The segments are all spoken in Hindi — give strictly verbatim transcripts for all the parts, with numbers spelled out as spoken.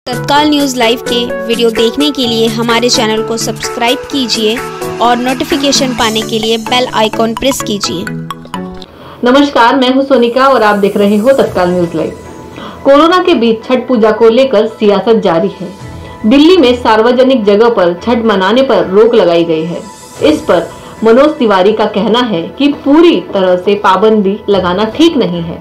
तत्काल न्यूज़ लाइव के वीडियो देखने के लिए हमारे चैनल को सब्सक्राइब कीजिए और नोटिफिकेशन पाने के लिए बेल आइकॉन प्रेस कीजिए। नमस्कार, मैं हूं सोनिका और आप देख रहे हो तत्काल न्यूज़ लाइव। कोरोना के बीच छठ पूजा को लेकर सियासत जारी है। दिल्ली में सार्वजनिक जगह पर छठ मनाने पर रोक लगाई गई है। इस पर मनोज तिवारी का कहना है कि पूरी तरह से पाबंदी लगाना ठीक नहीं है।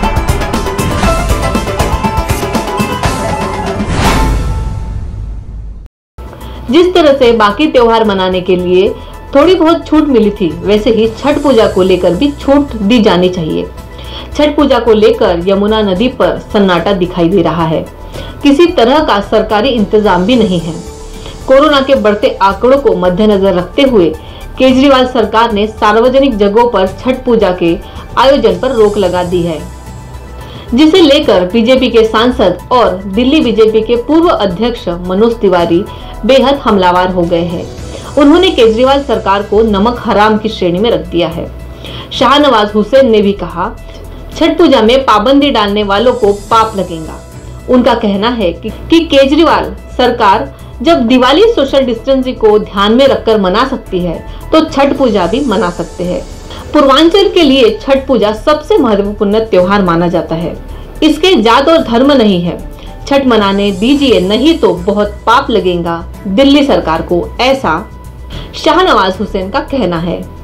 जिस तरह से बाकी त्योहार मनाने के लिए थोड़ी बहुत छूट मिली थी, वैसे ही छठ पूजा को लेकर भी छूट दी जानी चाहिए। छठ पूजा को लेकर यमुना नदी पर सन्नाटा दिखाई दे रहा है। किसी तरह का सरकारी इंतजाम भी नहीं है। कोरोना के बढ़ते आंकड़ों को मद्देनजर रखते हुए केजरीवाल सरकार ने सार्वजनिक जगहों पर छठ पूजा के आयोजन पर रोक लगा दी है, जिसे लेकर बीजेपी के सांसद और दिल्ली बीजेपी के पूर्व अध्यक्ष मनोज तिवारी बेहद हमलावर हो गए हैं। उन्होंने केजरीवाल सरकार को नमक हराम की श्रेणी में रख दिया है। शाहनवाज हुसैन ने भी कहा, छठ पूजा में पाबंदी डालने वालों को पाप लगेगा। उनका कहना है कि, कि केजरीवाल सरकार जब दिवाली सोशल डिस्टेंसिंग को ध्यान में रखकर मना सकती है, तो छठ पूजा भी मना सकते हैं। पूर्वांचल के लिए छठ पूजा सबसे महत्वपूर्ण त्योहार माना जाता है। इसके जात और धर्म नहीं है। छठ मनाने दीजिए, नहीं तो बहुत पाप लगेगा दिल्ली सरकार को, ऐसा शाहनवाज हुसैन का कहना है।